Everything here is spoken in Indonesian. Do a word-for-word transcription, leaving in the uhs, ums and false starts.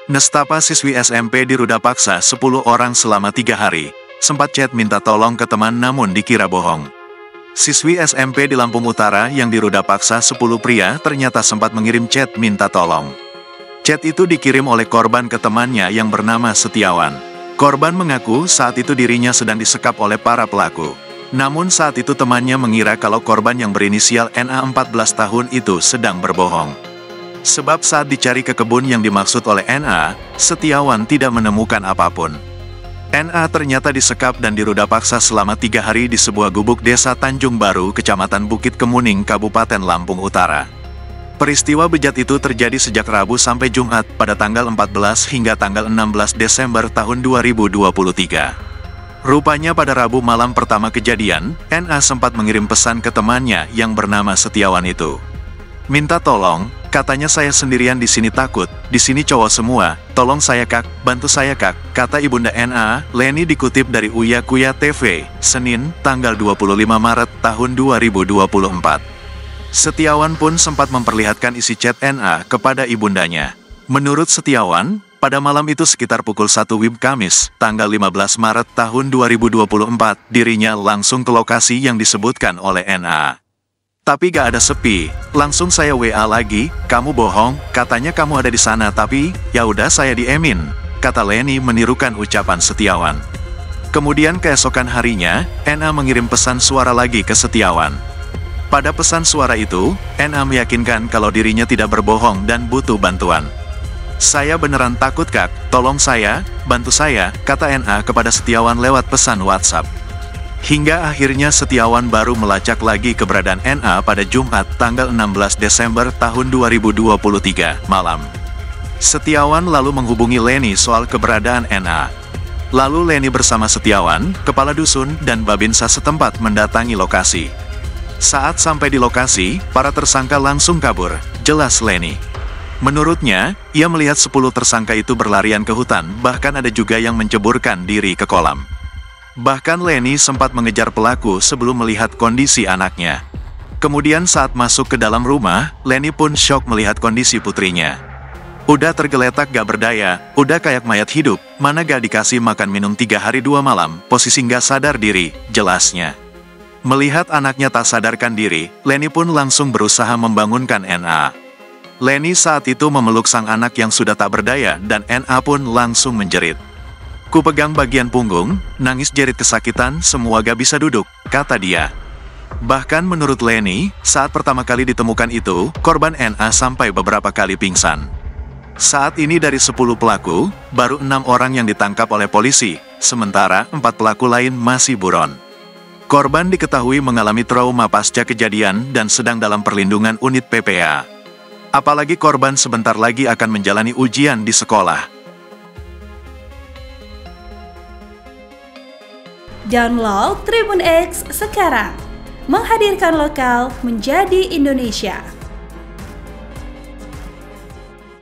Nestapa siswi S M P di Ruda paksa sepuluh orang selama tiga hari. Sempat chat minta tolong ke teman namun dikira bohong. Siswi S M P di Lampung Utara yang di Ruda paksa sepuluh pria ternyata sempat mengirim chat minta tolong. Chat itu dikirim oleh korban ke temannya yang bernama Setiawan. Korban mengaku saat itu dirinya sedang disekap oleh para pelaku. Namun saat itu temannya mengira kalau korban yang berinisial N A empat belas tahun itu sedang berbohong. Sebab saat dicari ke kebun yang dimaksud oleh N A, Setiawan tidak menemukan apapun. N A ternyata disekap dan diruda paksa selama tiga hari di sebuah gubuk desa Tanjung Baru, Kecamatan Bukit Kemuning, Kabupaten Lampung Utara. Peristiwa bejat itu terjadi sejak Rabu sampai Jumat pada tanggal empat belas hingga tanggal enam belas Desember tahun dua ribu dua puluh tiga. Rupanya pada Rabu malam pertama kejadian, N A sempat mengirim pesan ke temannya yang bernama Setiawan itu. Minta tolong, katanya saya sendirian di sini takut, di sini cowok semua, tolong saya kak, bantu saya kak, kata ibunda N A, Leni dikutip dari Uya Kuya T V, Senin, tanggal dua puluh lima Maret tahun dua ribu dua puluh empat. Setiawan pun sempat memperlihatkan isi chat N A kepada ibundanya. Menurut Setiawan, pada malam itu sekitar pukul satu W I B Kamis, tanggal lima belas Maret tahun dua ribu dua puluh empat, dirinya langsung ke lokasi yang disebutkan oleh N A. Tapi gak ada sepi, langsung saya W A lagi, kamu bohong, katanya kamu ada di sana tapi, ya udah saya diemin, kata Leni menirukan ucapan Setiawan. Kemudian keesokan harinya, N A mengirim pesan suara lagi ke Setiawan. Pada pesan suara itu, N A meyakinkan kalau dirinya tidak berbohong dan butuh bantuan. Saya beneran takut kak, tolong saya, bantu saya, kata N A kepada Setiawan lewat pesan WhatsApp. Hingga akhirnya Setiawan baru melacak lagi keberadaan N A pada Jumat tanggal enam belas Desember tahun dua ribu dua puluh tiga, malam. Setiawan lalu menghubungi Leni soal keberadaan N A. Lalu Leni bersama Setiawan, kepala dusun, dan Babinsa setempat mendatangi lokasi. Saat sampai di lokasi, para tersangka langsung kabur, jelas Leni. Menurutnya, ia melihat sepuluh tersangka itu berlarian ke hutan, bahkan ada juga yang menceburkan diri ke kolam. Bahkan Leni sempat mengejar pelaku sebelum melihat kondisi anaknya. Kemudian saat masuk ke dalam rumah, Leni pun syok melihat kondisi putrinya. Udah tergeletak gak berdaya, udah kayak mayat hidup, mana gak dikasih makan minum tiga hari dua malam, posisi gak sadar diri, jelasnya. Melihat anaknya tak sadarkan diri, Leni pun langsung berusaha membangunkan N A. Leni saat itu memeluk sang anak yang sudah tak berdaya dan N A pun langsung menjerit. Ku pegang bagian punggung, nangis jerit kesakitan, semua gak bisa duduk, kata dia. Bahkan menurut Leni, saat pertama kali ditemukan itu, korban N A sampai beberapa kali pingsan. Saat ini dari sepuluh pelaku, baru enam orang yang ditangkap oleh polisi, sementara empat pelaku lain masih buron. Korban diketahui mengalami trauma pasca kejadian dan sedang dalam perlindungan unit P P A. Apalagi korban sebentar lagi akan menjalani ujian di sekolah. Download Tribun X sekarang, menghadirkan lokal menjadi Indonesia.